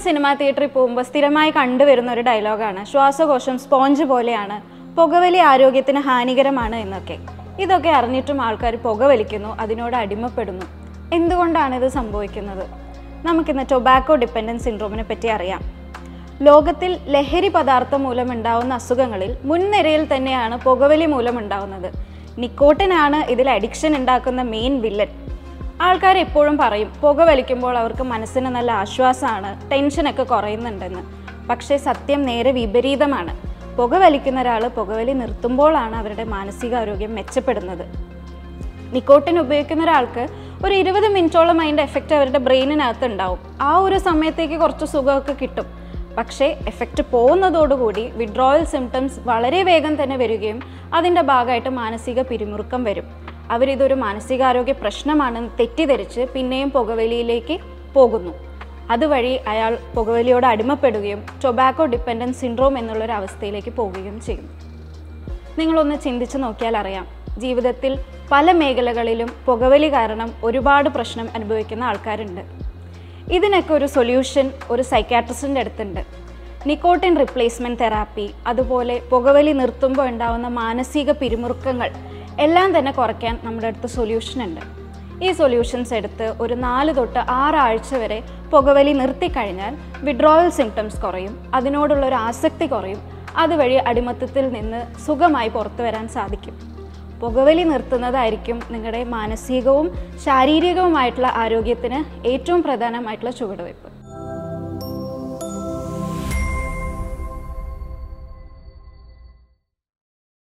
Cinema തിയേറ്ററിൽ പോകുമ്പോൾ സ്ഥിരമായി കണ്ടുവരുന്ന ഒരു ഡയലോഗാണ് ശ്വാസകോശം സ്പോഞ്ച് പോലെയാണ്, പുകവലി ആരോഗ്യത്തിന് ഹാനികരമാണ് എന്നൊക്കെ. ഇതൊക്കെ അറിഞ്ഞിട്ടും ആൾക്കാർ പുകവലിക്കുന്നു, അതിനോട് അടിമപ്പെടുന്നു. എന്തുകൊണ്ടാണ് ഇത് സംഭവിക്കുന്നത്? നമുക്കിന്ന് ടൊബാക്കോ ഡിപ്പെൻഡൻസ് സിൻഡ്രോമിനെ പറ്റി അറിയാം. ലോകത്തിൽ ലഹരി പദാർത്ഥം മൂലമുണ്ടാവുന്ന അസുഖങ്ങളിൽ മുൻനിരയിൽ തന്നെയാണ് പുകവലി മൂലമുണ്ടാവുന്നത്. നിക്കോട്ടിനാണ് ഇതിൽ അഡിക്ഷൻ ഉണ്ടാക്കുന്ന മെയിൻ വില്ലൻ. ആൾക്കാർ എപ്പോഴും പറയും പുകവലിക്കുമ്പോൾ അവർക്ക് മനസ്സിന് നല്ല ആശ്വാസമാണ്, ടെൻഷനൊക്കെ കുറയുന്നുണ്ടെന്ന്. പക്ഷേ സത്യം നേരെ വിപരീതമാണ്. പുകവലിക്കുന്ന ഒരാൾ പുകവലി നിർത്തുമ്പോഴാണ് അവരുടെ മാനസികാരോഗ്യം മെച്ചപ്പെടുന്നത്. നിക്കോട്ടിൻ ഉപയോഗിക്കുന്ന ഒരാൾക്ക് ഒരു 20 മിനിറ്റോളം അതിൻ്റെ എഫക്റ്റ് അവരുടെ ബ്രെയിനിനകത്ത് ഉണ്ടാവും. ആ ഒരു സമയത്തേക്ക് കുറച്ച് സുഖമൊക്കെ കിട്ടും. പക്ഷേ എഫക്റ്റ് പോകുന്നതോടുകൂടി വിഡ്രോവൽ സിംറ്റംസ് വളരെ വേഗം തന്നെ വരികയും അതിൻ്റെ ഭാഗമായിട്ട് മാനസിക പിരിമുറുക്കം വരും. അവരിതൊരു മാനസികാരോഗ്യ പ്രശ്നമാണെന്ന് തെറ്റിദ്ധരിച്ച് പിന്നെയും പുകവലിയിലേക്ക് പോകുന്നു. അതുവഴി അയാൾ പുകവലിയോട് അടിമപ്പെടുകയും ടൊബാക്കോ ഡിപ്പെൻഡൻസ് സിൻഡ്രോം എന്നുള്ളൊരു അവസ്ഥയിലേക്ക് പോവുകയും ചെയ്യും. നിങ്ങളൊന്ന് ചിന്തിച്ച് നോക്കിയാൽ അറിയാം, ജീവിതത്തിൽ പല മേഖലകളിലും പുകവലി കാരണം ഒരുപാട് പ്രശ്നം അനുഭവിക്കുന്ന ആൾക്കാരുണ്ട്. ഇതിനൊക്കെ ഒരു സൊല്യൂഷൻ ഒരു സൈക്കാട്രിസ്റ്റിൻ്റെ അടുത്തുണ്ട്. നിക്കോട്ടിൻ റിപ്ലേസ്മെൻറ്റ് തെറാപ്പി, അതുപോലെ പുകവലി നിർത്തുമ്പോൾ ഉണ്ടാകുന്ന മാനസിക പിരിമുറുക്കങ്ങൾ എല്ലാം തന്നെ കുറയ്ക്കാൻ നമ്മുടെ അടുത്ത് സൊല്യൂഷൻ ഉണ്ട്. ഈ സൊല്യൂഷൻസ് എടുത്ത് ഒരു 4 തൊട്ട് 6 ആഴ്ച വരെ പുകവലി നിർത്തിക്കഴിഞ്ഞാൽ വിഡ്രോവൽ സിംറ്റംസ് കുറയും, അതിനോടുള്ളൊരു ആസക്തി കുറയും. അതുവഴി അടിമത്തത്തിൽ നിന്ന് സുഖമായി പുറത്തു വരാൻ സാധിക്കും. പുകവലി നിർത്തുന്നതായിരിക്കും നിങ്ങളുടെ മാനസികവും ശാരീരികവുമായിട്ടുള്ള ആരോഗ്യത്തിന് ഏറ്റവും പ്രധാനമായിട്ടുള്ള ചുവടുവയ്പ്.